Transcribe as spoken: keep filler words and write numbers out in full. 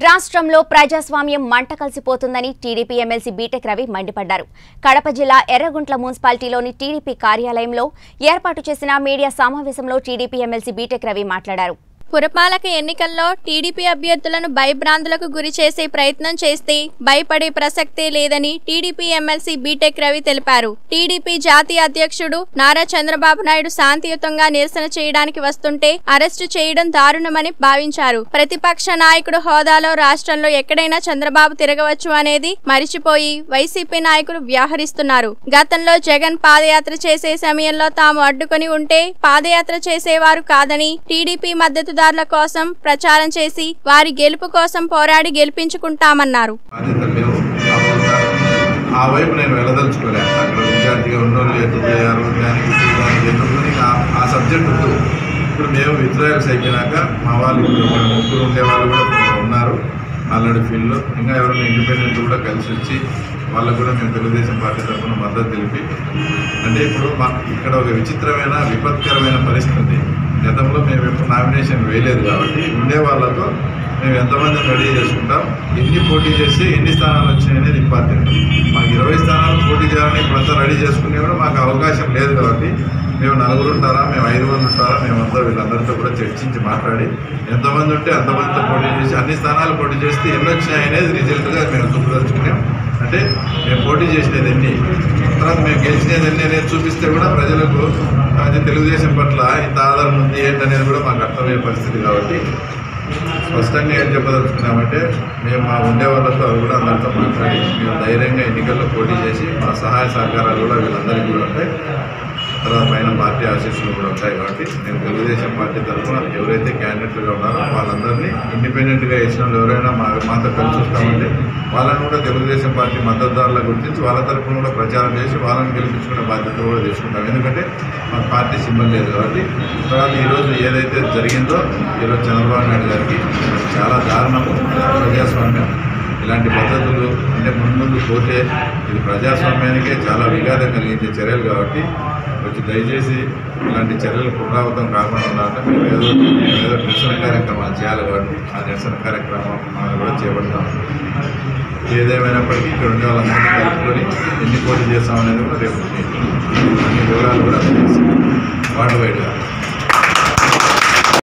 రాష్ట్రంలో ప్రజాస్వామ్యం మంట కలిసిపోతుందని టీడీపీ ఎమ్మెల్సీ బీటెక్ రవి మండిపడ్డారు. కడప జిల్లా ఎర్రగుంట్ల మున్సిపాలిటీలోని టీడీపీ కార్యాలయంలో ఏర్పాటు చేసిన మీడియా సమావేశంలో టీడీపీ ఎమ్మెల్సీ బీటెక్ రవి మాట్లాడారు. పురపాలక ఎన్నికల్లో టీడీపీ అభ్యర్థులను భయభ్రాంతులకు గురి చేసే ప్రయత్నం చేస్తే భయపడే ప్రసక్తే లేదని టీడీపీ ఎమ్మెల్సీ బీటెక్ రవి తెలిపారు. టీడీపీ జాతీయ అధ్యక్షుడు నారా చంద్రబాబు నాయుడు శాంతియుతంగా నిరసన చేయడానికి వస్తుంటే అరెస్టు చేయడం దారుణమని భావించారు. ప్రతిపక్ష నాయకుడు హోదాలో రాష్ట్రంలో ఎక్కడైనా చంద్రబాబు తిరగవచ్చు అనేది మరిచిపోయి వైసీపీ నాయకులు వ్యవహరిస్తున్నారు. గతంలో జగన్ పాదయాత్ర చేసే సమయంలో తాము అడ్డుకొని ఉంటే పాదయాత్ర చేసేవారు కాదని టీడీపీ మద్దతు కోసం ప్రచారం చేసి వారి గెలుపు కోసం పోరాడి గెలిపించుకుంటామన్నారు. ఆ వైపు నేను వెళ్ళదలుచుకోలే. అక్కడ విద్యార్థిగా ఉన్నోళ్ళు ఎత్తుపోయారు, ఆ సబ్జెక్ట్ వద్దు. ఇప్పుడు మేము విత్డ్రాయల్స్ అయిపోయినాక మా వాళ్ళు ముగ్గురు ఉండే వాళ్ళు కూడా ఉన్నారు ఆల్రెడీ ఫీల్డ్లో. ఇంకా ఎవరైనా ఇండిపెండెంట్ కూడా కలిసి వచ్చి వాళ్ళకు కూడా మేము తెలుగుదేశం పార్టీ తరఫున మద్దతు తెలిపి, అంటే ఇప్పుడు మా ఇక్కడ ఒక విచిత్రమైన విపత్కరమైన పరిస్థితి. గతంలో మేము ఎప్పుడు నామినేషన్ వేయలేదు కాబట్టి ఉండే వాళ్ళతో మేము ఎంతమందిని రెడీ చేసుకుంటాం, ఎన్ని పోటీ చేసి ఎన్ని స్థానాలు వచ్చాయి అనేది ఇంపార్టెంట్. మాకు ఇరవై స్థానాలు పోటీ చేయాలని ఇప్పుడంతా రెడీ చేసుకునే కూడా మాకు అవకాశం లేదు కాబట్టి మేము నలుగురు ఉంటారా, మేము ఐదు మంది ఉంటారా, మేమంతా వీళ్ళందరితో కూడా చర్చించి మాట్లాడి ఎంతమంది ఉంటే అంతమందితో పోటీ చేసి అన్ని స్థానాలు పోటీ చేస్తే ఎన్ని వచ్చాయి అనేది రిజల్ట్గా మేము చూపదలుచుకున్నాం. అంటే మేము పోటీ చేసినది ఎన్ని, తర్వాత మేము గెలిచినది ఎన్ని అనేది చూపిస్తే కూడా ప్రజలకు అది తెలుగుదేశం పట్ల ఇంత ఆధారం ఉంది ఏంటనేది కూడా మాకు అర్థమయ్యే పరిస్థితి. కాబట్టి స్పష్టంగా ఏం చెప్పదలుచుకున్నామంటే మేము మా ఉండే వాళ్ళతో అవి కూడా అందరితో మాట్లాడి మేము ధైర్యంగా ఎన్నికల్లో పోటీ చేసి మా సహాయ సహకారాలు కూడా వీళ్ళందరికీ కూడా ఉంటాయి. తర్వాత పైన పార్టీ ఆశీస్సులు కూడా ఉంటాయి. కాబట్టి నేను తెలుగుదేశం పార్టీ తరఫున ఎవరైతే క్యాండిడేట్లుగా ఉన్నారో వాళ్ళందరినీ ఇండిపెండెంట్గా వేసిన వాళ్ళు ఎవరైనా మా మాతో కలిసి వస్తామంటే వాళ్ళని కూడా తెలుగుదేశం పార్టీ మద్దతుదారులకు గుర్తించి వాళ్ళ తరఫున కూడా ప్రచారం చేసి వాళ్ళని గెలిపించుకునే బాధ్యత కూడా తీసుకుంటాం. ఎందుకంటే మాకు పార్టీ సింబల్ లేదు కాబట్టి. తర్వాత ఈరోజు ఏదైతే జరిగిందో ఈరోజు చంద్రబాబు నాయుడు గారికి చాలా దారుణము. ప్రజాస్వామ్యం ఇలాంటి పద్ధతులు అంటే ముందు ముందు పోతే ఇది ప్రజాస్వామ్యానికే చాలా విఘాతం కలిగించే చర్యలు. కాబట్టి కొంచెం దయచేసి ఇలాంటి చర్యలు పునరావృతం కాకుండా ఉండాలంటే మేము ఏదో ఏదో నిరసన కార్యక్రమాలు చేయాలి. కాబట్టి ఆ నిరసన కార్యక్రమం మనం కూడా చేపడతాం. ఏదేమైనప్పటికీ ఇక్కడ ఉండే వాళ్ళందరినీ కలుపుకొని ఎన్ని పోటీ చేస్తామనేది కూడా రేపు అన్ని వివరాలు కూడా వాటి బయట